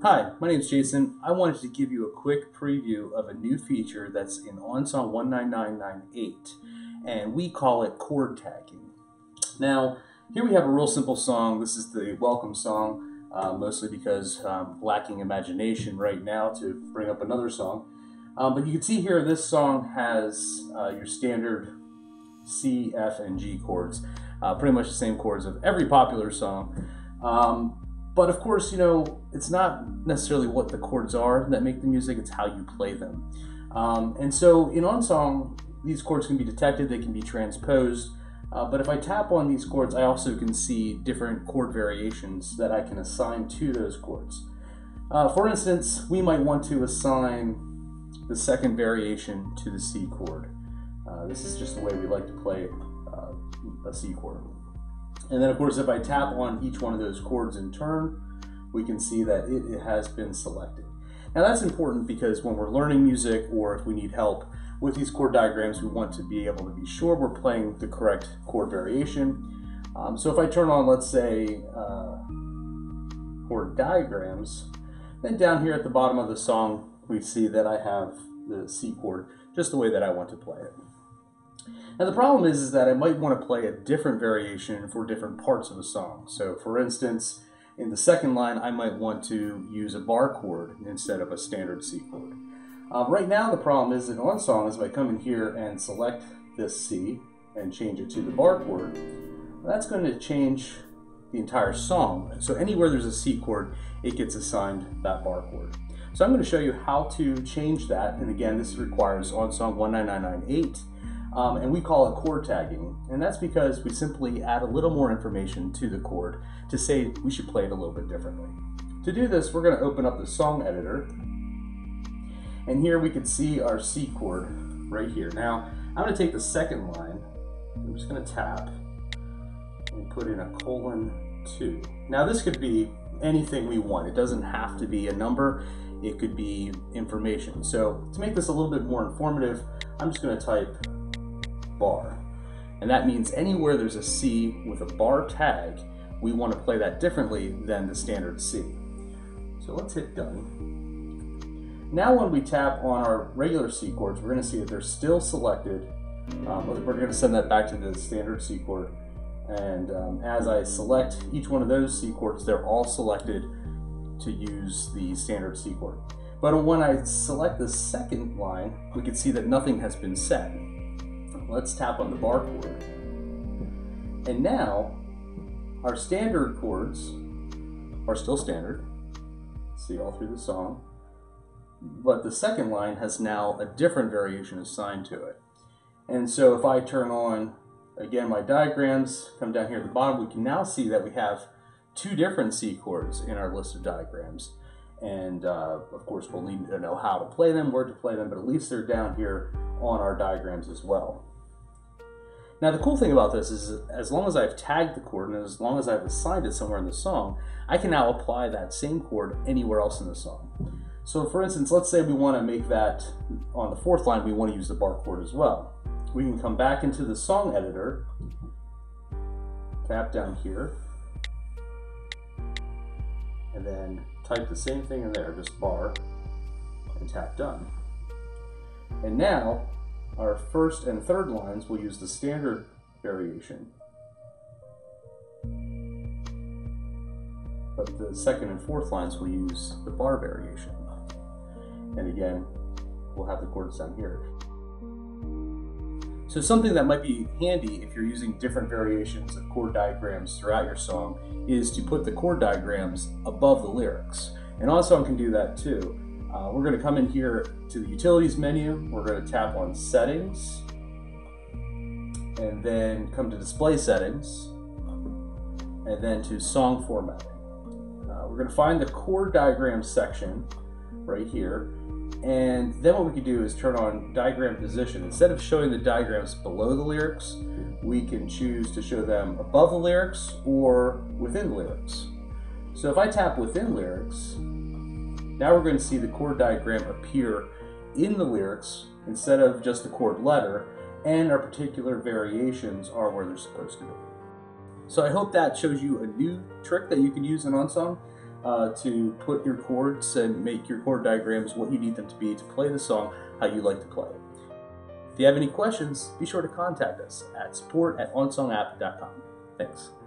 Hi, my name is Jason. I wanted to give you a quick preview of a new feature that's in OnSong 19998, and we call it chord tagging. Now, here we have a real simple song. This is the welcome song, mostly because I'm lacking imagination right now to bring up another song. But you can see here this song has your standard C, F, and G chords, pretty much the same chords of every popular song. But of course, you know, it's not necessarily what the chords are that make the music, it's how you play them. And so in OnSong, these chords can be detected, they can be transposed, but if I tap on these chords, I also can see different chord variations that I can assign to those chords. For instance, we might want to assign the second variation to the C chord. This is just the way we like to play a C chord. And then of course, if I tap on each one of those chords in turn, we can see that it has been selected. Now that's important because when we're learning music or if we need help with these chord diagrams, we want to be able to be sure we're playing the correct chord variation. So if I turn on, let's say, Chord Diagrams, then down here at the bottom of the song, we see that I have the C chord just the way that I want to play it. Now the problem is that I might want to play a different variation for different parts of a song. So for instance, in the second line, I might want to use a bar chord instead of a standard C chord. Right now the problem is that OnSong, if I come in here and select this C and change it to the bar chord, that's going to change the entire song. So anywhere there's a C chord, it gets assigned that bar chord. So I'm going to show you how to change that, and again, this requires OnSong 19998. And we call it chord tagging, and that's because we simply add a little more information to the chord to say we should play it a little bit differently. To do this, we're going to open up the song editor, and here we can see our C chord right here. Now, I'm going to take the second line, I'm just going to tap and put in a :2. Now this could be anything we want. It doesn't have to be a number, it could be information. So to make this a little bit more informative, I'm just going to type bar. And that means anywhere there's a C with a bar tag, we want to play that differently than the standard C. So let's hit done. Now when we tap on our regular C chords, we're going to see that they're still selected. We're going to send that back to the standard C chord. And as I select each one of those C chords, they're all selected to use the standard C chord. But when I select the second line, we can see that nothing has been set. Let's tap on the bar chord. And now our standard chords are still standard. See all through the song. But the second line has now a different variation assigned to it. And so if I turn on, again, my diagrams, come down here at the bottom, we can now see that we have two different C chords in our list of diagrams. And of course, we'll need to know how to play them, where to play them, but at least they're down here on our diagrams as well. Now the cool thing about this is as long as I've tagged the chord and as long as I've assigned it somewhere in the song, I can now apply that same chord anywhere else in the song. So for instance, let's say we want to make that on the fourth line, we want to use the bar chord as well. We can come back into the song editor, tap down here, and then type the same thing in there, just bar, and tap done. And now our first and third lines will use the standard variation, but the second and fourth lines will use the bar variation. And again, we'll have the chords down here. So something that might be handy if you're using different variations of chord diagrams throughout your song is to put the chord diagrams above the lyrics. And OnSong can do that too. We're going to come in here to the Utilities menu, we're going to tap on Settings, and then come to Display Settings, and then to Song Formatting. We're going to find the Chord Diagrams section right here, and then what we can do is turn on Diagram Position. Instead of showing the diagrams below the lyrics, we can choose to show them above the lyrics or within the lyrics. So if I tap Within Lyrics, now we're going to see the chord diagram appear in the lyrics instead of just the chord letter, and our particular variations are where they're supposed to be. So I hope that shows you a new trick that you can use in OnSong. to put your chords and make your chord diagrams what you need them to be to play the song how you like to play it. If you have any questions, be sure to contact us at support@onsongapp.com. Thanks.